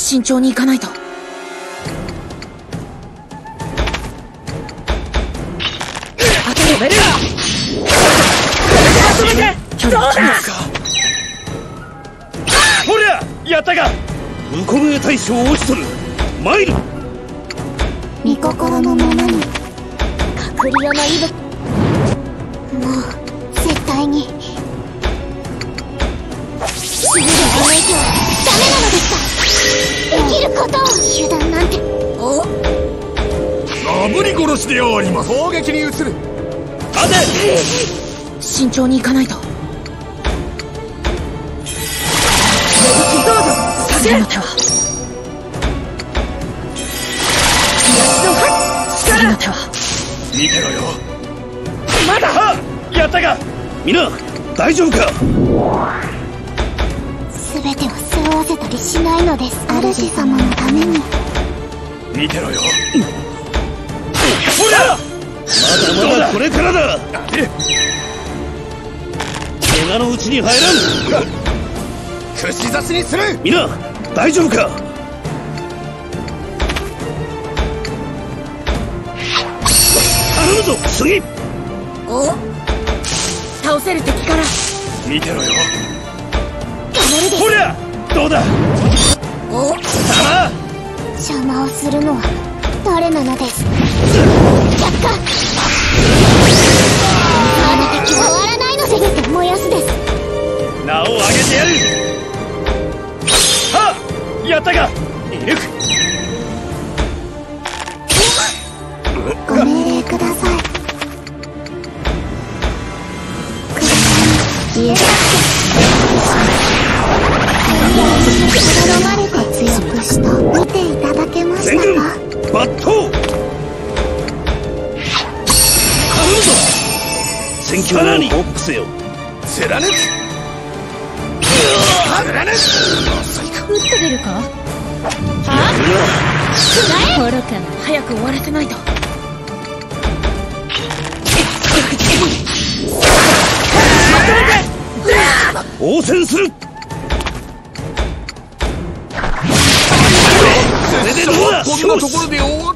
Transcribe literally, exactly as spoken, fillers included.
慎重に行かないと。あと止めるな。止めて。どうだ。 ほりゃやったか。ウコムエ大将を押しとる。参る。 御心のままに隔離用のイブ。もう絶対にシビルの影響ダメなのですか。できることを手段なんて。おなぶり殺しであります。攻撃に移る。 待て。 慎重に行かないと。どうぞ。次の手は。次の手は。 見てろよ。 まだ。はっやったか。みんな大丈夫か。 全てを背負わせたりしないのです。主様のために。 見てろよ。 ほらまだまだこれからだ。怪我のうちに入らん。 串刺しにする。 みんな大丈夫か。頼むぞ次。 お倒せる敵から。 見てろよ。 ほりゃどうだ。 おだな。 邪魔をするのは誰なのです。却下。まだ敵は終わらないので。全て燃やすです。 名を上げてやる。はっやったか。いるご命令ください。家だって頼まれて強くした。見ていただけましたか。 抜刀。頼むぞ。戦況を報告せよ。 貫く。貫く。 打って出るか。はあ。愚かな。早く終わらせないと。 応戦する。それでどうだ。 こんなところで終わ